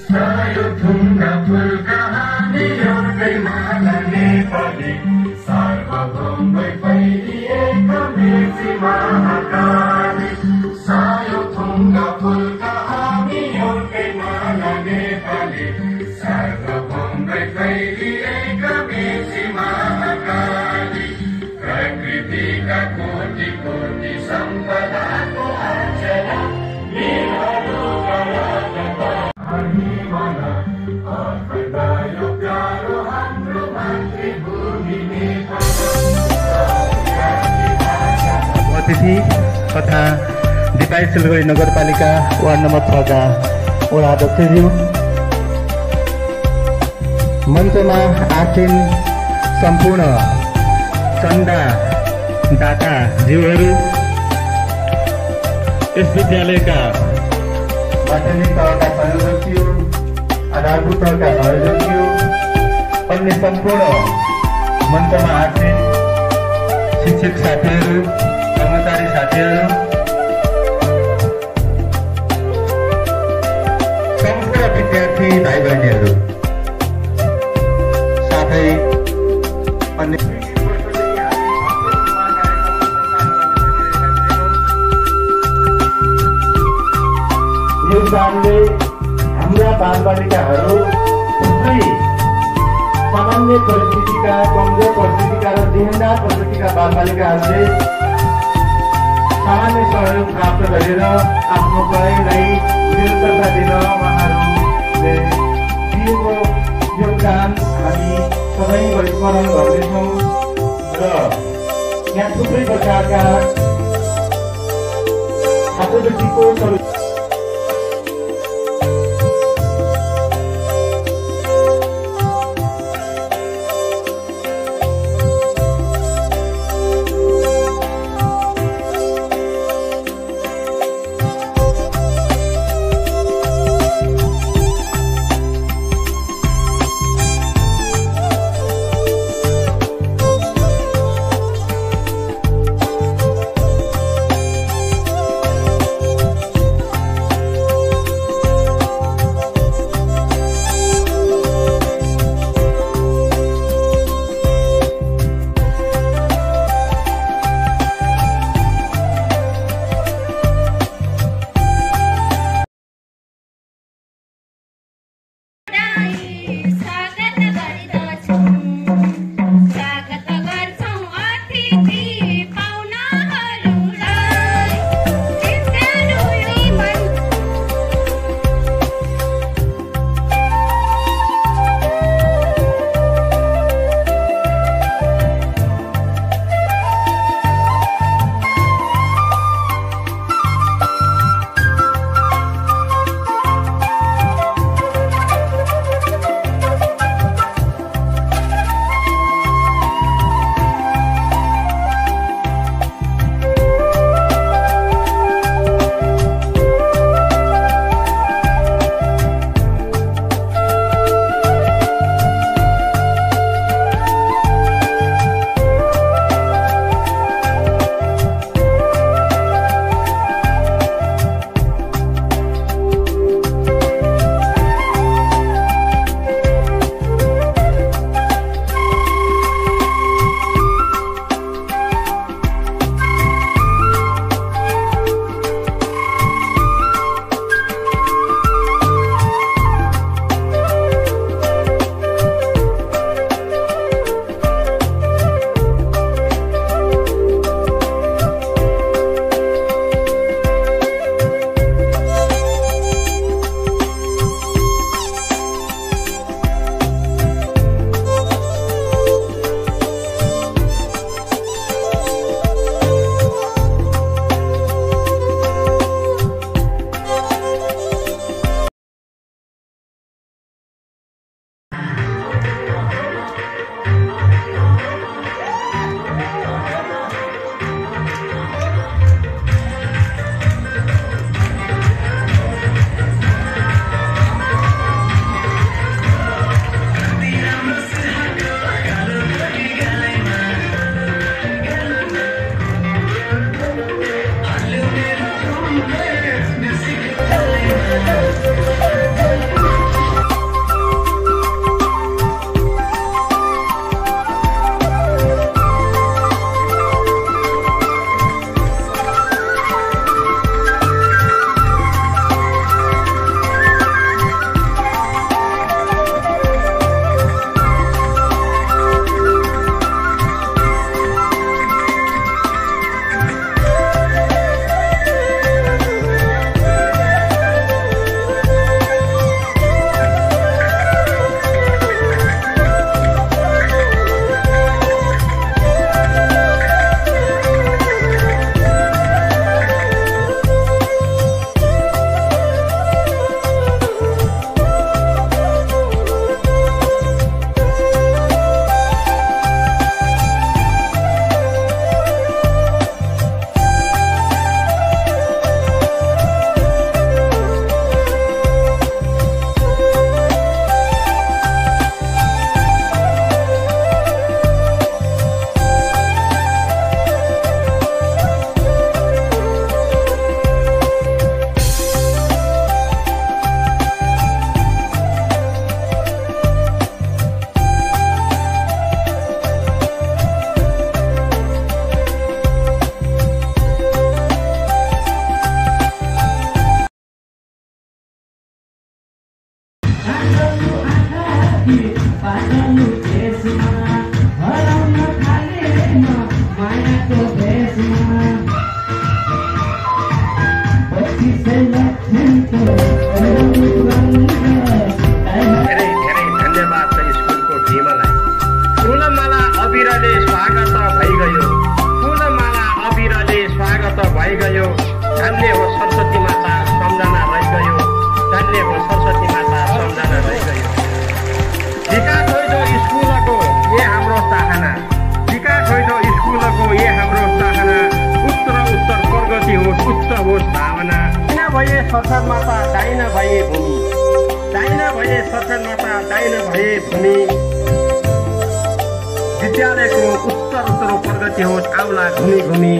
सायो थुङ्गा फुलका हामी एउटै माला नेपाली सार्वभौमै फैलिएका मेची महाकाली सायो थुङ्गा फुलका हामी एउटै माला नेपाली सार्वभौमै फैलिएका मेची महाकाली प्रकृतिका कोटि कोटि सम्पदाको आचरा अतिथि तथा दिपाई सिलगढी नगरपालिका वार्ड नम्बर 6 का वडा अध्यक्षज्यू, मञ्चमा आसीन सम्पूर्ण चन्दा दाता ज्यूहरू, यस विद्यालयका माध्यमिक तहका संयोजकज्यू, आधारभूत तहका संयोजकज्यू, अन्य सम्पूर्ण मञ्चमा आसीन शिक्षक साथीहरू, कर्मचारी साथीहरू, सम्पूर्ण विद्यार्थी भाइ बहिनीहरू, साथै अन्य यो कारणले हाम्रा बालबालिकाहरू थुप्रै सामान्य परिस्थितिका, कमजोर परिस्थितिका र देहनदार परिस्थितिका बालबालिकाहरूले सामान्य सहयोग प्राप्त गरेर आफ्नो पढाइलाई निरन्तरता दिन उहाँहरूले दिएको योगदान हामी सदैव स्मरण गर्नेछौँ र यहाँ थुप्रै प्रकारका छात्रवृत्तिको धेरै धन्यवाद छ स्कुलको टिमलाई। फुलमाला अबिरले स्वागत भइगयो, फुलमाला अबिरले स्वागत भइगयो। धन्य हो सरस्वती माता सम्झना रहिगयो, धन्य हो सरस्वती माता सम्झना रहिगयो। विकास होइन स्कुलको ए हाम्रो चाहना, विकास होइन स्कुलको ए हाम्रो चाहना। उत्तर प्रगति होस्, उच्च होस् भावना। दाइन भए सरकार माता, दाइन भए भूमि, दाइन भए सरकार माता, दाइन भए भूमि। विद्यालयको उत्तर प्रगति होस्, आउला घुमी घुमी।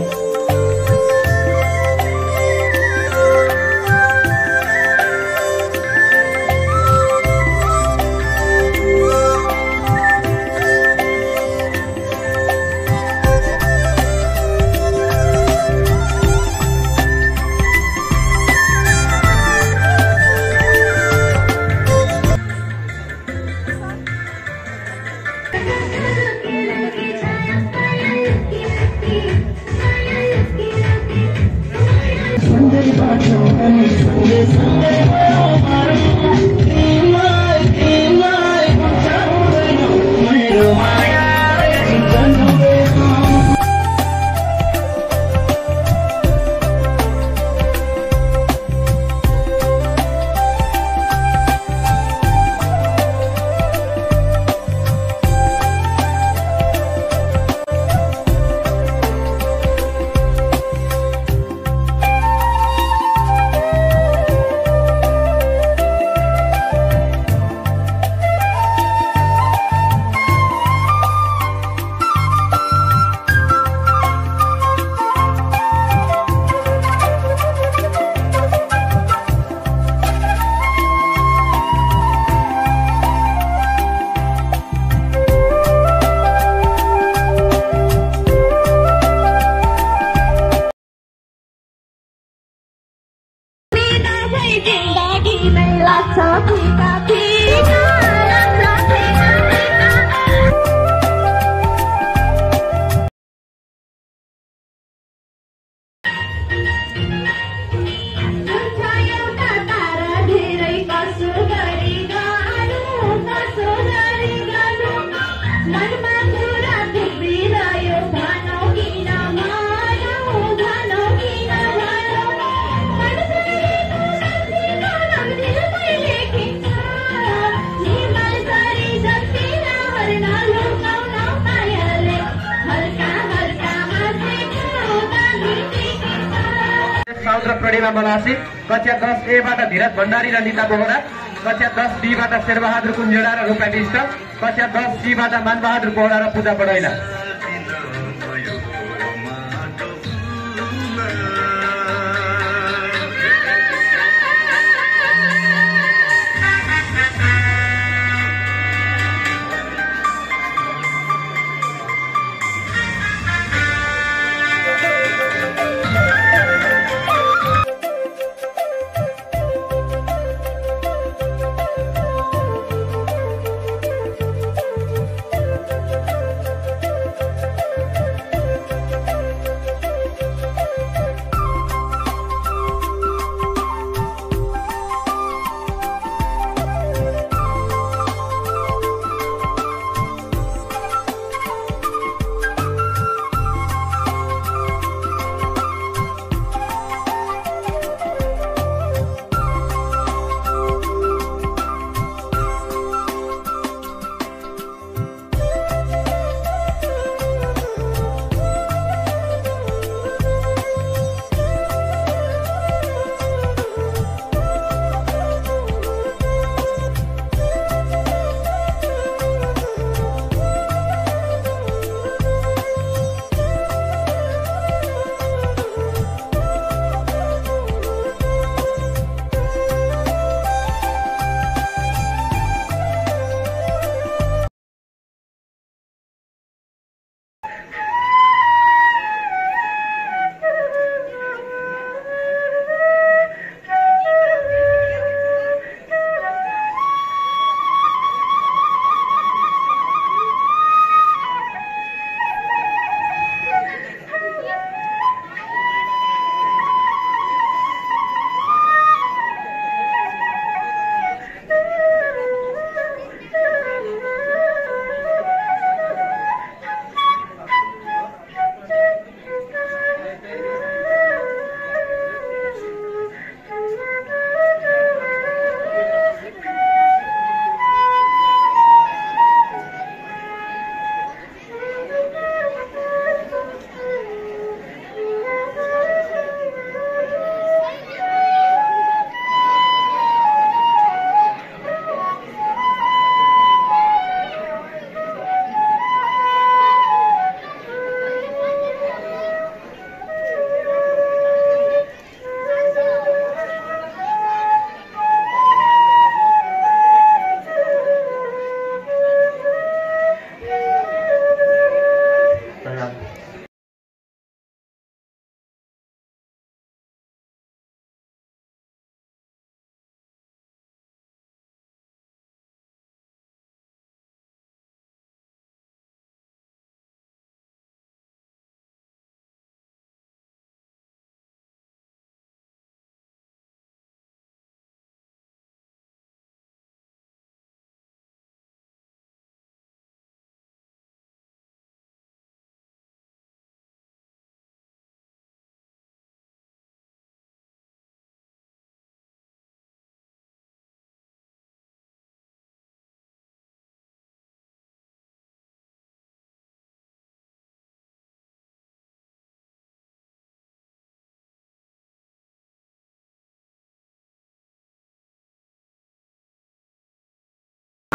बनासी कक्षा 10A बाट धीरज भण्डारी र निता बोहरा, कक्षा 10B बाट शेरबहादुर कुञ्जेडा र रूपा विष्ट, कक्षा 10C बाट मानबहादुर बोहरा र पूजा बडैला।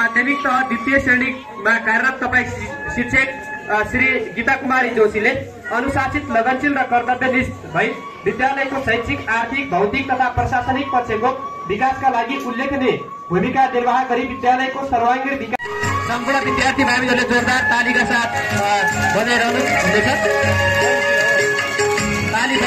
माध्यमिक तह द्वितीय श्रेणीमा कार्यरत तपाईँ शिक्षक श्री गीता कुमारी जोशीले अनुशासित, लगनशील र कर्तव्यनिष्ठ भई विद्यालयको शैक्षिक, आर्थिक, भौतिक तथा प्रशासनिक पक्षको विकासका लागि उल्लेखनीय भूमिका निर्वाह गरी विद्यालयको सर्वाङ्गीण विकास। सम्पूर्ण विद्यार्थी भाइहरूले जोरदार तालीका साथ बजाइरहनु हुँदैछ। ताली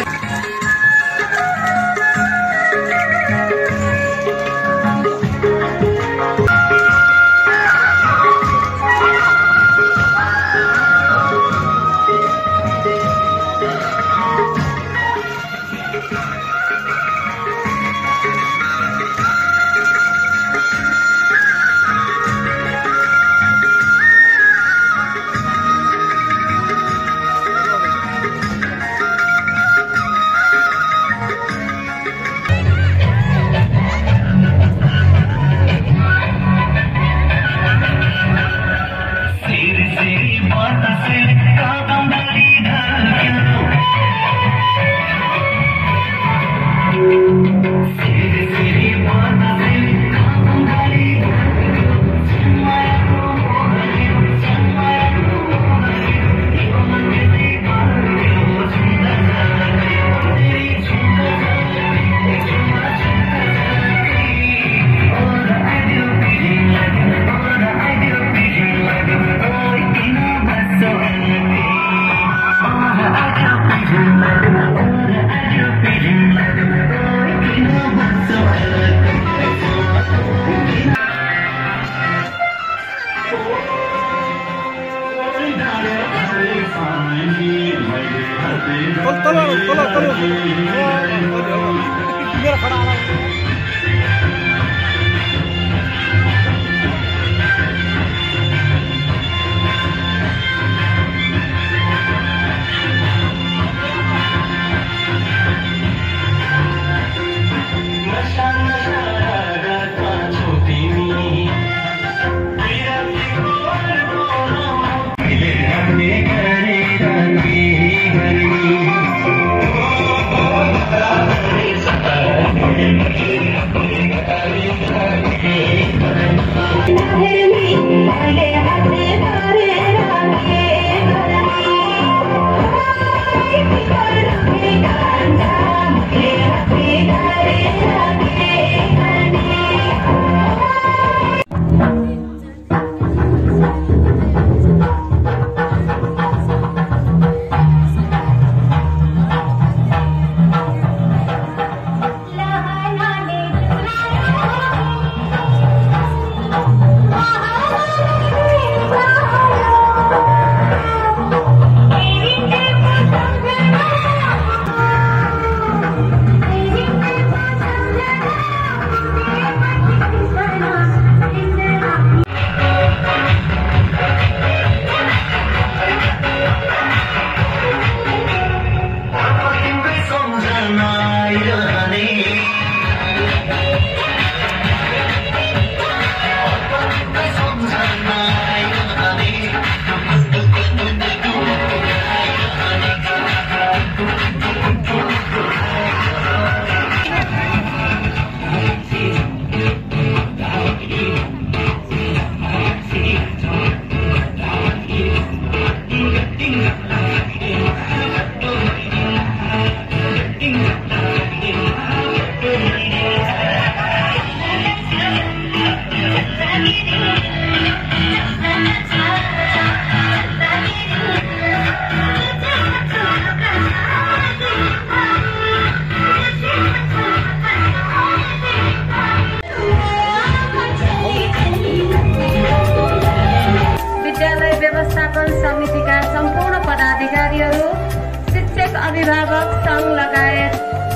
अभिभावक संघ लगायत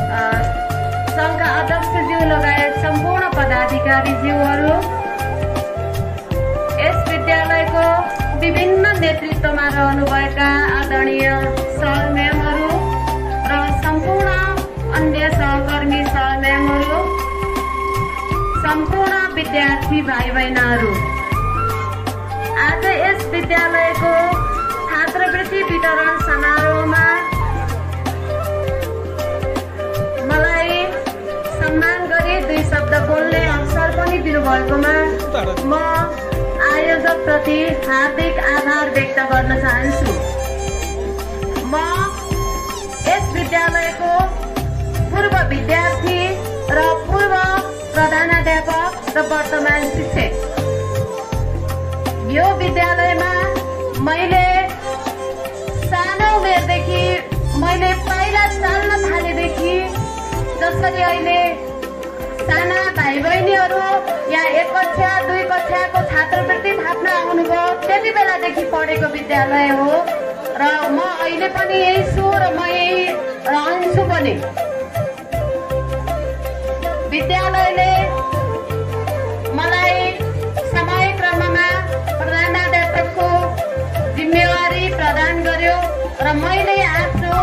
संघका अध्यक्षज्यू लगायत सम्पूर्ण पदाधिकारीज्यूहरू, यस विद्यालयको विभिन्न नेतृत्वमा रहनुभएका आदरणीय सर म्यामहरू र सम्पूर्ण अन्य सहकर्मी सर म्यामहरू, सम्पूर्ण विद्यार्थी भाइ बहिनीहरू, आज यस विद्यालयको छात्रवृत्ति वितरण समारोहमा मलाई सम्मान गरी दुई शब्द बोल्ने अवसर पनि दिनुभएकोमा म आयोजकप्रति हार्दिक आभार व्यक्त गर्न चाहन्छु। म यस विद्यालयको पूर्व विद्यार्थी र पूर्व प्रधानाध्यापक र वर्तमान शिक्षक। यो विद्यालयमा मैले सानो उमेरदेखि मैले पाइला चाल्न थालेदेखि जसरी अहिले साना भाइ बहिनीहरू यहाँ 1 कक्षा 2 कक्षाको छात्रवृत्ति थाप्न आउनुभयो, त्यति बेलादेखि पढेको विद्यालय हो र म अहिले पनि यही छु र म यही रहन्छु पनि। विद्यालयले मलाई समयक्रममा प्रधानाध्यापकको जिम्मेवारी प्रदान गर्यो र मैले आफ्नो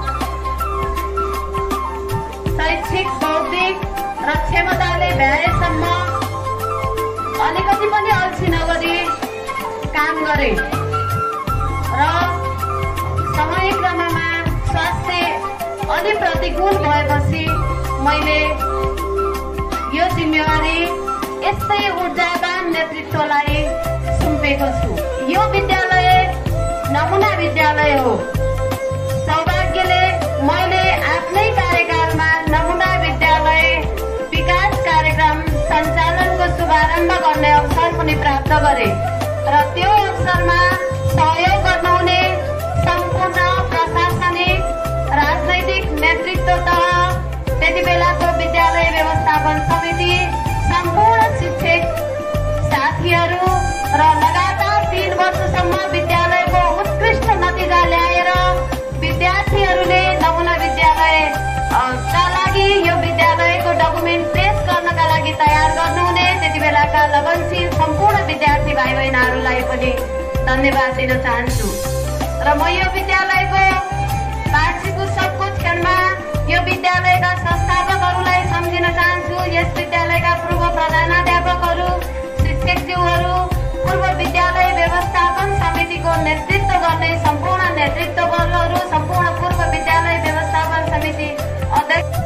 शैक्षिक बौद्धिक र क्षमताले भ्याएसम्म अलिकति पनि अल्छी नगरी काम गरे र समयक्रममा स्वास्थ्य अलि प्रतिकूल भएपछि मैले यो जिम्मेवारी यस्तै ऊर्जावान नेतृत्वलाई सुम्पेको छु। यो विद्यालय नमुना विद्यालय हो। सौभाग्यले मैले आफ्नै कार्यकालमा नमुना विद्यालय विकास कार्यक्रम सञ्चालनको शुभारम्भ गर्ने अवसर पनि प्राप्त गरे र त्यो अवसरमा सहयोग गर्नुहुने सम्पूर्ण प्रशासनिक राजनैतिक नेतृत्व तह, त्यति बेलाको विद्यालय व्यवस्थापन समिति, सम्पूर्ण शिक्षक साथीहरू र लगातार 3 वर्षसम्म विद्यालयको उत्कृष्ट नतिजा ल्याएर विद्यार्थीहरूले नमुना विद्यालय का लागि यो विद्यालयको डकुमेन्ट पेश गर्नका लागि तयार गर्नुहुने त्यति बेलाका लगनशील सम्पूर्ण विद्यार्थी भाइ बहिनीहरूलाई पनि धन्यवाद दिन चाहन्छु र म यो विद्यालयको वार्षिक उत्सवको क्षणमा यो विद्यालयका संस्थापकहरूलाई सम्झिन चाहन्छु। यस विद्यालयका पूर्व प्रधानाध्यापकहरू, शिक्षकज्यूहरू, पूर्व विद्यालय व्यवस्थापन समितिको नेतृत्व गर्ने सम्पूर्ण नेतृत्ववर्गहरू, सम्पूर्ण पूर्व विद्यालय व्यवस्थापन समिति अध्यक्ष,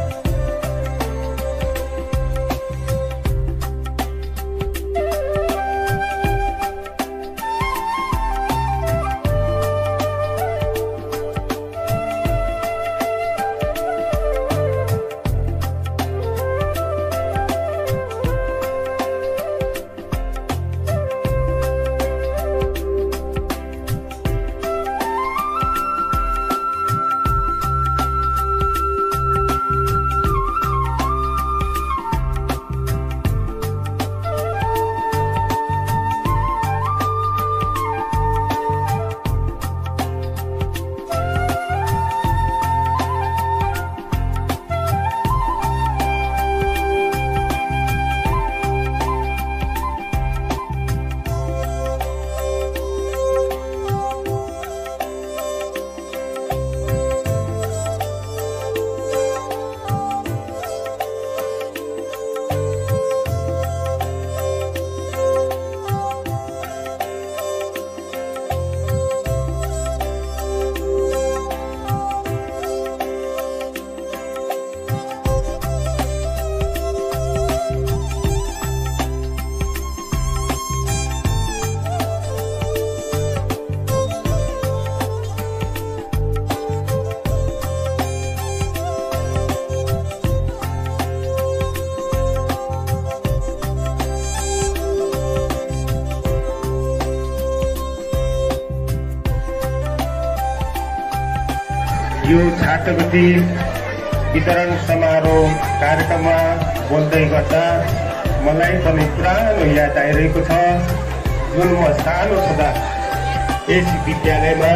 यो छात्रवृत्ति वितरण समारोह कार्यक्रममा बोल्दै गर्दा मलाई पनि पुरानो याद आइरहेको छ। जुन म सानो छँदा यस विद्यालयमा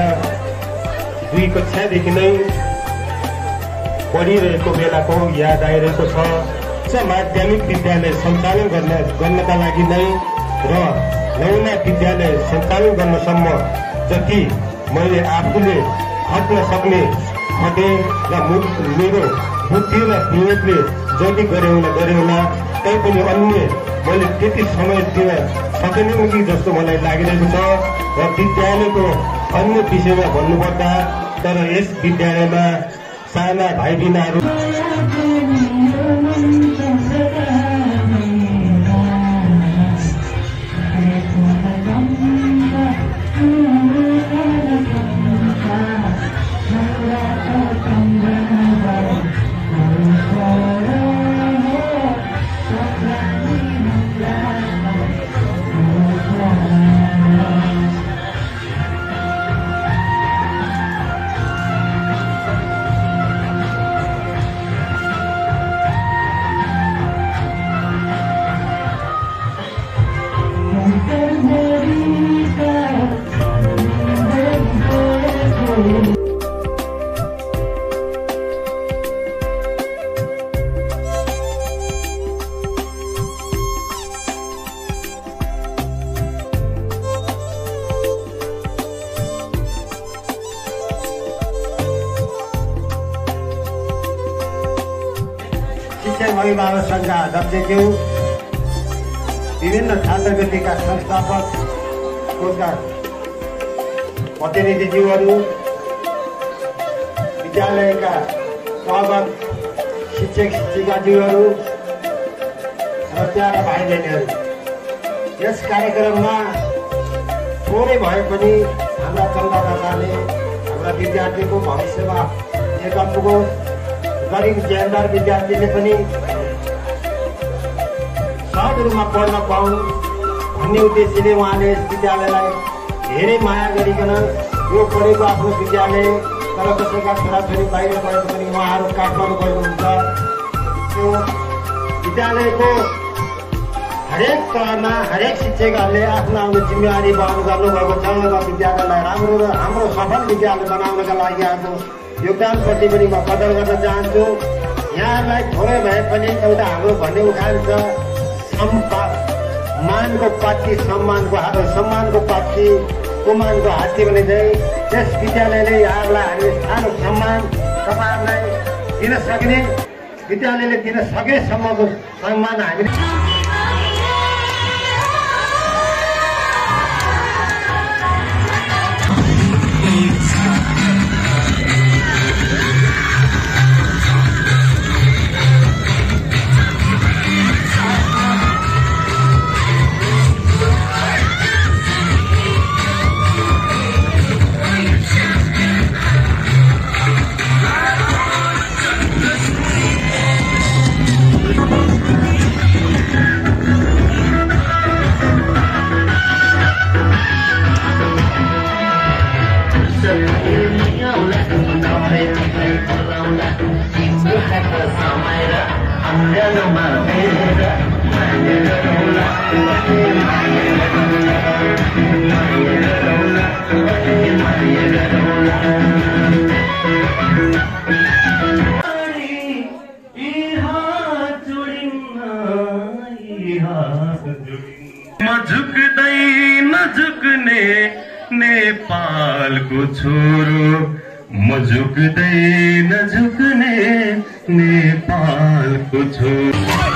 2 कक्षादेखि नै पढिरहेको बेलाको याद आइरहेको छ। उच्च माध्यमिक विद्यालय सञ्चालन गर्नका लागि नै र नमुना विद्यालय सञ्चालन गर्नसम्म जति मैले आफूले खट्न सक्ने खटे र मेरो बुद्धि र विवेकले जति गरे होला तैपनि अन्य मैले त्यति समय दिन सकेनौँ कि जस्तो मलाई लागिरहेको छ। र विद्यालयको अन्य विषयमा भन्नुपर्दा तर यस विद्यालयमा साना भाइ बहिनीहरू अभिभावक संघका अध्यक्षज्यू, विभिन्न छात्रवृत्तिका संस्थापक कोषका प्रतिनिधिज्यूहरू, विद्यालयका सहभाग शिक्षक शिक्षिकाज्यूहरू र प्यारा भाइ बहिनीहरू, यस कार्यक्रममा थोरै भए पनि हाम्रा चन्दादाताले हाम्रा विद्यार्थीको भविष्यमा एक पुगोस्, गरिब ज्यानदार विद्यार्थीले पनि सहज रूपमा पढ्न पाउन् भन्ने उद्देश्यले उहाँले यस विद्यालयलाई धेरै माया गरिकन यो पढेको आफ्नो विद्यालय तर कसैका छोराछोरी बाहिर पढेको पनि उहाँहरू काठमाडौँ गएको हुन्छ। त्यो विद्यालयको हरेक तहमा हरेक शिक्षकहरूले आफ्नो आफ्नो जिम्मेवारी वहन गर्नुभएको छ र विद्यालयलाई राम्रो र हाम्रो सफल विद्यालय बनाउनका लागि आफ्नो योगदानप्रति पनि म कदर गर्न चाहन्छु। यहाँलाई थोरै भए पनि एउटा हाम्रो भन्ने उखान छ, मानको पाठी सम्मानको पाठी कुमानको हात्ती भने चाहिँ त्यस विद्यालयले यहाँहरूलाई हामीले सानो सम्मान तपाईँहरूलाई दिन सक्ने, विद्यालयले दिन सकेसम्मको सम्मान हामीले नेपालको छोरो, म झुक्दै नझुक्ने नेपालको छोरो।